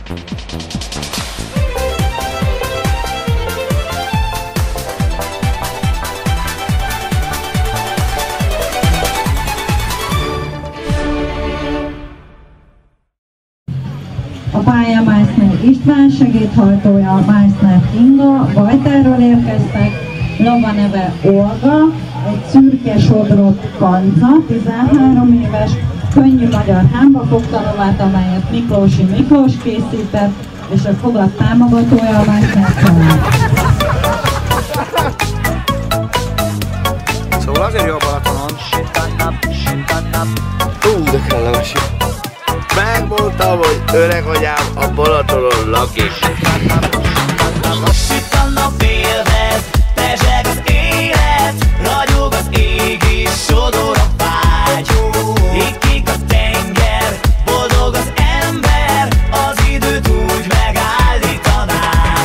A pálya Meissner István, segédhajtója Meissner Inga, Bajtáról érkeztek, lova neve Olga, egy szürke sodrott kanca, 13 éves, könnyű magyar hámbafogta lovát, amelyet Miklósi Miklós készített, és a fogat támogatója a Meissner család. Szóval azért jó a Balatonon. De kellemes jó. Megmondtam, hogy öreg anyám a Balatonon lakik. Süt a nap, élvez, pezseg az élet, ragyog az ég és sodor a vágy. Ikik a tenger, boldog az ember, az időt úgy megállítanám.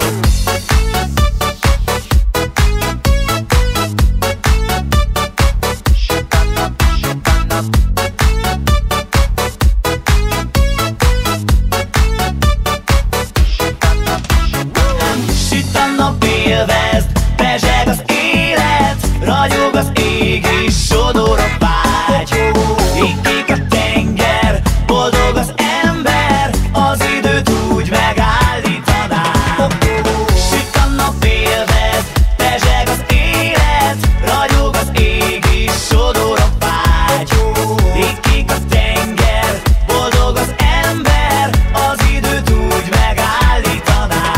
Süt a nap, élvezd, pezseg az élet, ragyog az ég és sodor a vágy. Ikik a tenger, boldog az ember, az időt úgy megállítanám. Süt a nap, élvezd, pezseg az élet, ragyog az ég és sodor a vágy. Ikik a tenger, boldog az ember, az időt úgy megállítanám.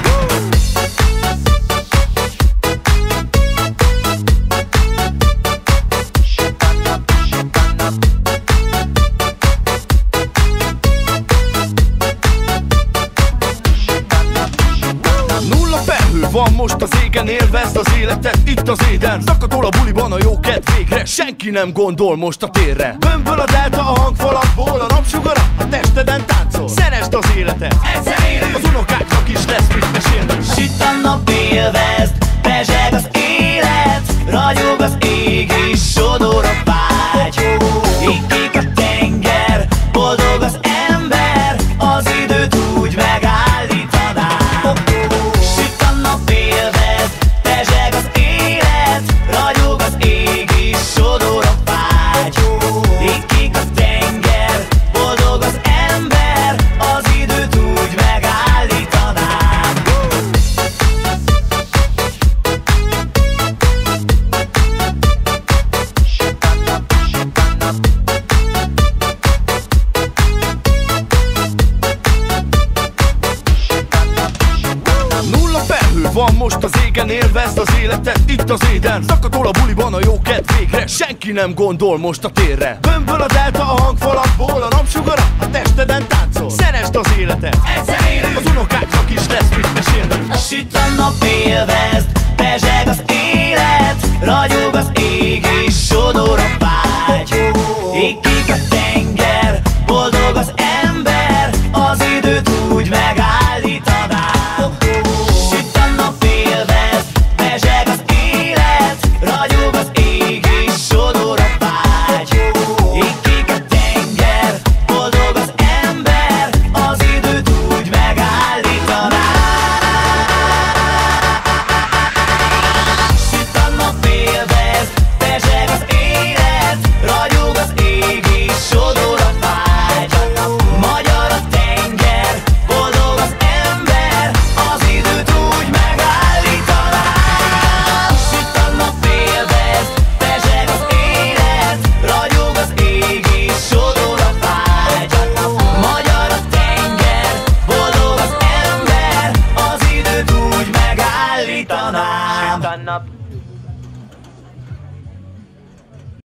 Nulla felhő van most az égen, élvezd az életet itt az éden. Szakadol a buliban a jó kedv végre, senki nem gondol most a térre. Bömböl a delta a hangfalakból, a napsugara a testeden táncol. Szeresd az életet, egyszer élünk, az unokáknak is lesz mit mesélni. Süt a nap, élvezd, pezseg az élet, ragyog az ég és sodor a vágy. Ikik a tenger, boldog az ember, az időt úgy megállítanám. Süt a nap, élvezd, pezseg az élet, ragyog az ég és sodor a vágy. Ikik a tenger, boldog az ember, az időt úgy megállítanám. Nulla felhő van most az égen, élvezd az életet itt az éden. Szakadol a buliban a jó kedv végre, senki nem gondol most a térre. Bömböl a delta a hangfalakból, a napsugara a testeden táncol. Szeresd az életet, egyszer élünk, az unokáknak is lesz mit mesélni. Süt a nap, élvezd, pezseg az élet, ragyog az ég és sodor a vágy. Ikik a tenger, boldog az ember, az időt úgy megállítanám. Süt a nap, élvezd, pezseg az élet, ragyog az ég és sodor a vágy. Ikik a tenger, boldog az ember, az időt úgy megállítanám. Süt a nap, élvezd, pezseg az élet, ragyog az ég és sodor a vágy. Magyar a tenger, boldog az ember, az időt úgy megállítanám. Süt a nap, élvezd, pezseg az élet, ragyog az ég és sodor a vágy. Magyar a tenger, boldog az ember, az időt úgy megállítanám.